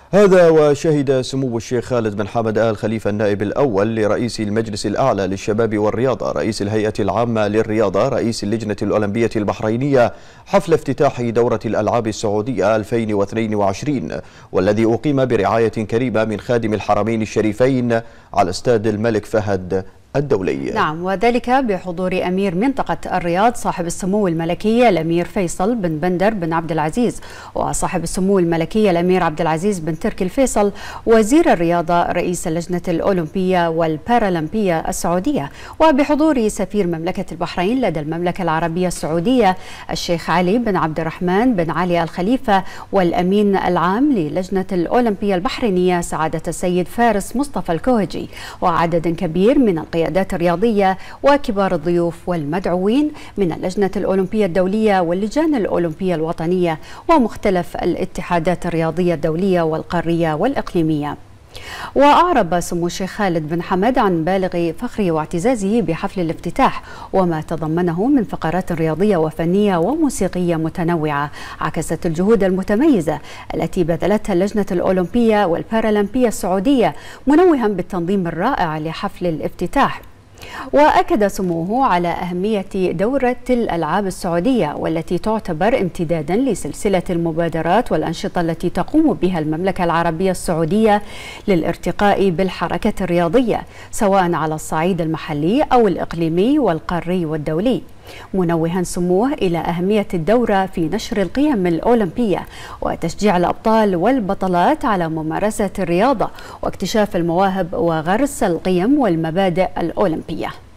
هذا وشهد سمو الشيخ خالد بن حمد آل خليفة النائب الأول لرئيس المجلس الأعلى للشباب والرياضة رئيس الهيئة العامة للرياضة رئيس اللجنة الأولمبية البحرينية حفل افتتاح دورة الألعاب السعودية 2022 والذي أقيم برعاية كريمة من خادم الحرمين الشريفين على استاد الملك فهد الدولي. نعم، وذلك بحضور أمير منطقة الرياض صاحب السمو الملكي الأمير فيصل بن بندر بن عبد العزيز، وصاحب السمو الملكي الأمير عبد العزيز بن تركي الفيصل وزير الرياضة رئيس اللجنة الأولمبية والبارالمبية السعودية، وبحضور سفير مملكة البحرين لدى المملكة العربية السعودية الشيخ علي بن عبد الرحمن بن علي الخليفة، والأمين العام للجنة الأولمبية البحرينية سعادة السيد فارس مصطفى الكوهجي، وعدد كبير من القيادات الرياضية وكبار الضيوف والمدعوين من اللجنة الأولمبية الدولية واللجان الأولمبية الوطنية ومختلف الاتحادات الرياضية الدولية والقارية والإقليمية. وأعرب سمو الشيخ خالد بن حمد عن بالغ فخره واعتزازه بحفل الافتتاح وما تضمنه من فقرات رياضية وفنية وموسيقية متنوعة عكست الجهود المتميزة التي بذلتها اللجنة الأولمبية والبارالمبية السعودية، منوها بالتنظيم الرائع لحفل الافتتاح. وأكد سموه على أهمية دورة الألعاب السعودية والتي تعتبر امتدادا لسلسلة المبادرات والأنشطة التي تقوم بها المملكة العربية السعودية للارتقاء بالحركة الرياضية سواء على الصعيد المحلي أو الإقليمي والقاري والدولي، منوها سموه إلى أهمية الدورة في نشر القيم الأولمبية وتشجيع الأبطال والبطلات على ممارسة الرياضة واكتشاف المواهب وغرس القيم والمبادئ الأولمبية.